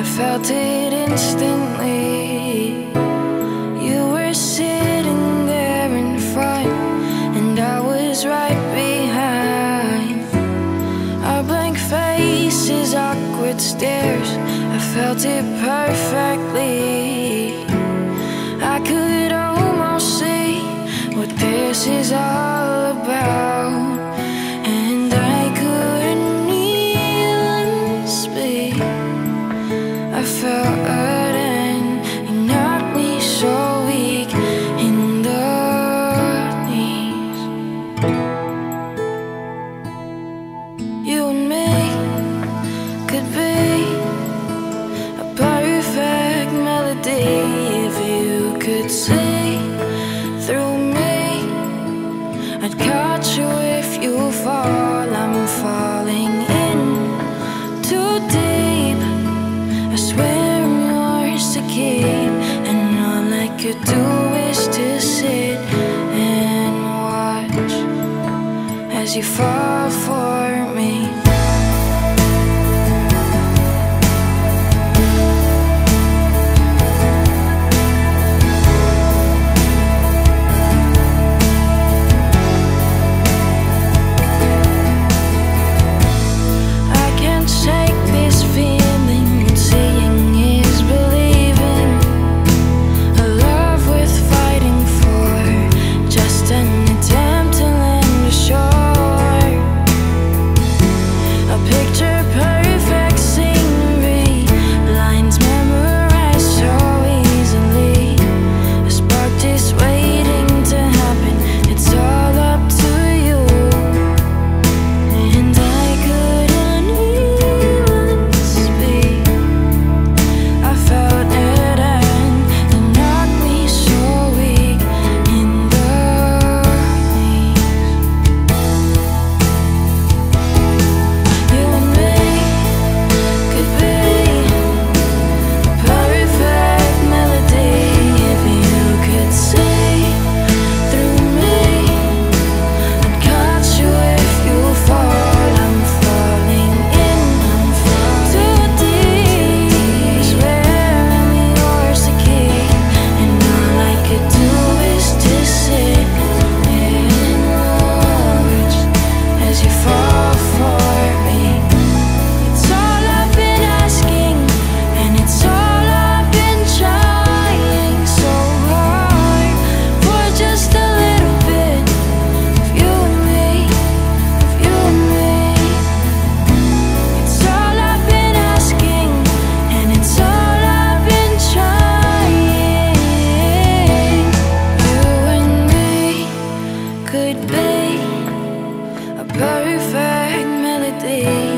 felt it instantly. You were sitting there in front, and I was right behind. Our blank faces, awkward stares, I felt it perfectly. I could almost see what this is all about, and I couldn't even speak. I felt hurting, you knocked me so weak in the knees. You and me could be a perfect melody if you could see through me. I'd catch you if you fall. I'm falling in too deep. I swear I'm yours to keep, and all I could do is to sit and watch as you fall for me. Could be a perfect melody